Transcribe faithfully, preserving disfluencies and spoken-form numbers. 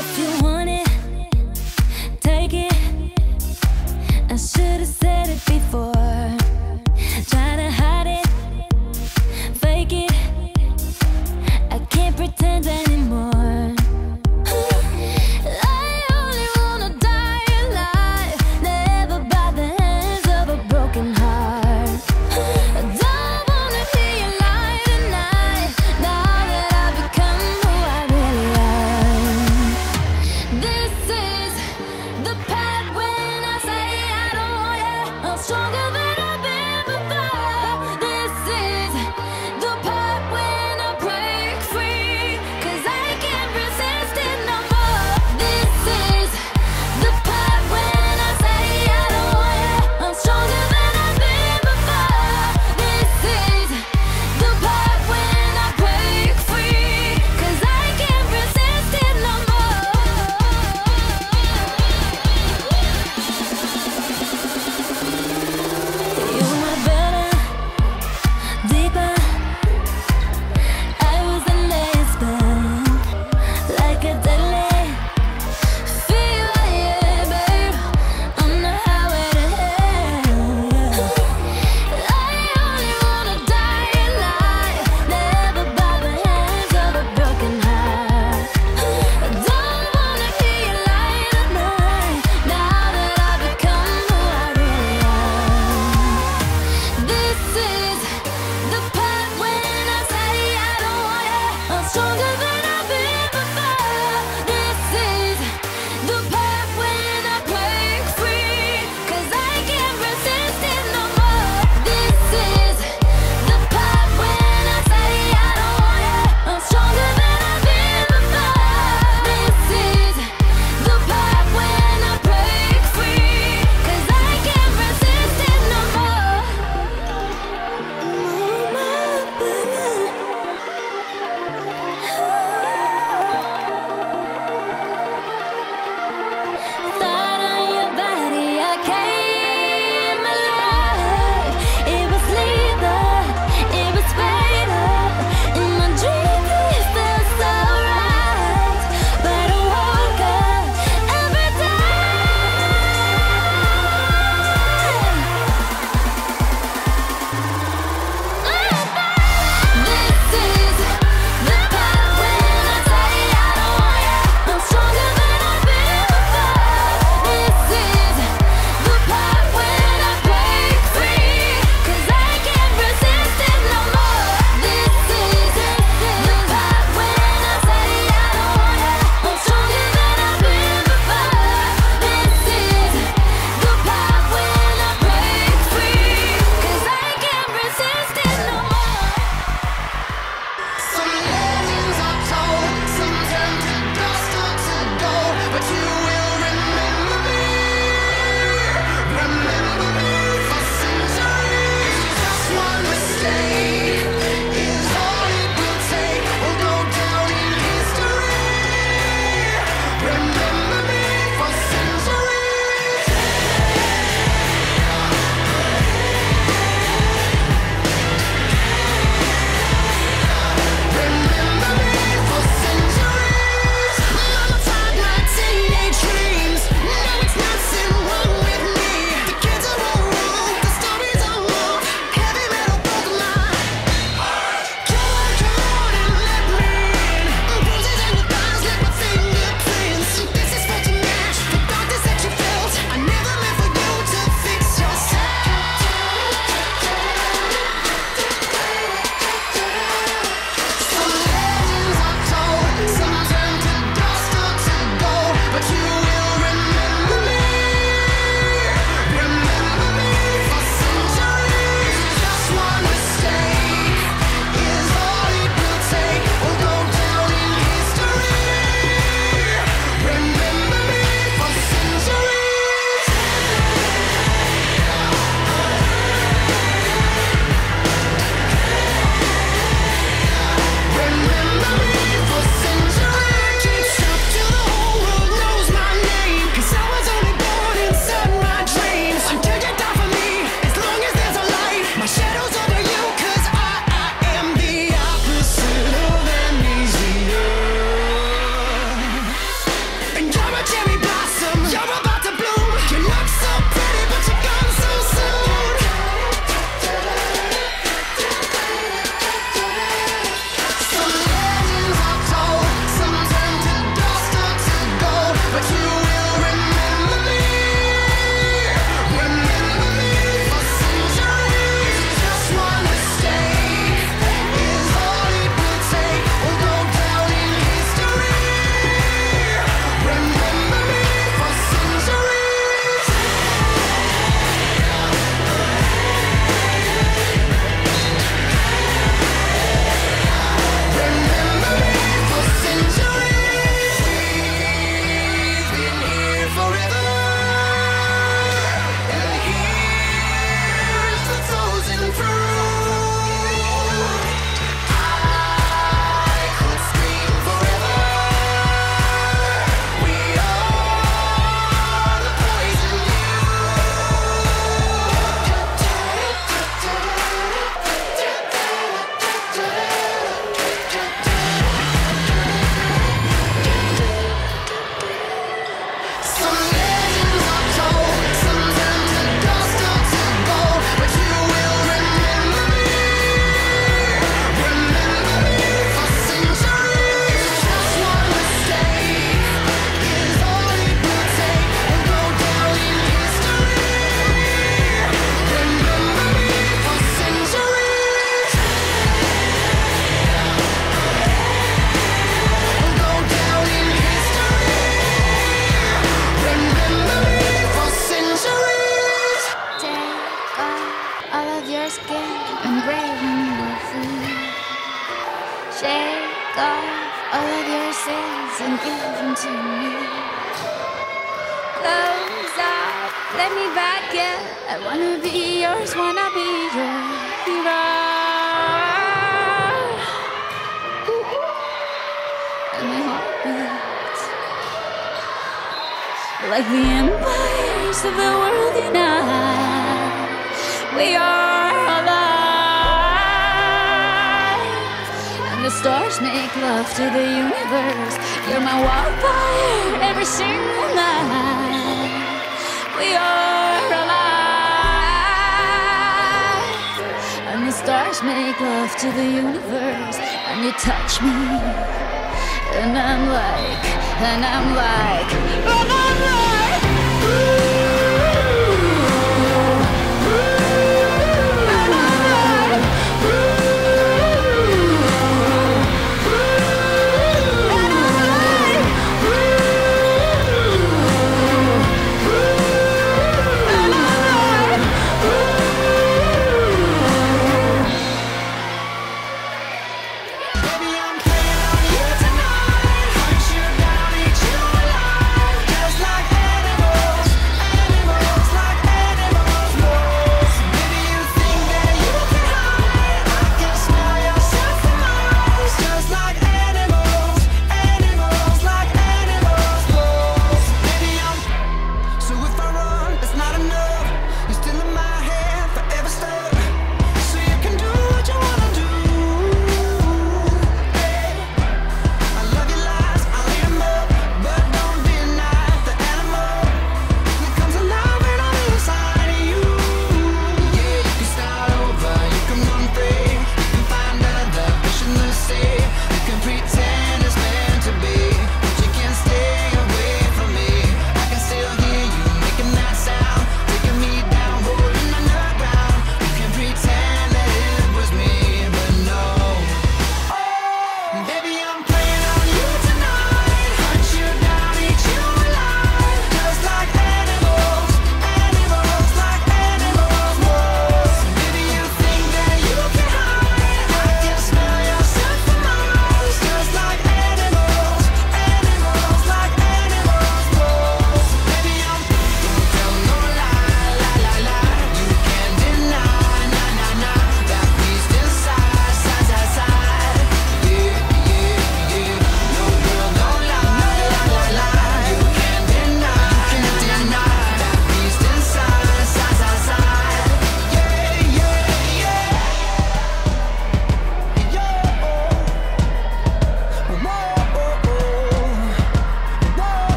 If you want it, take it. I should've said it before. Try to hide it, fake it. I can't pretend anymore. I only wanna die alive, never by the hands of a broken heart. I don't wanna be alive tonight, now that I've become who I really am. This is the path when I say I don't want you. I'll Let me back, yeah. I wanna be yours, wanna be your hero. And my heart beats like the empires of the world unite. We are alive, and the stars make love to the universe. You're my wildfire every single night. We are alive, and the stars make love to the universe. And you touch me, and I'm like, and I'm like, oh, no, no.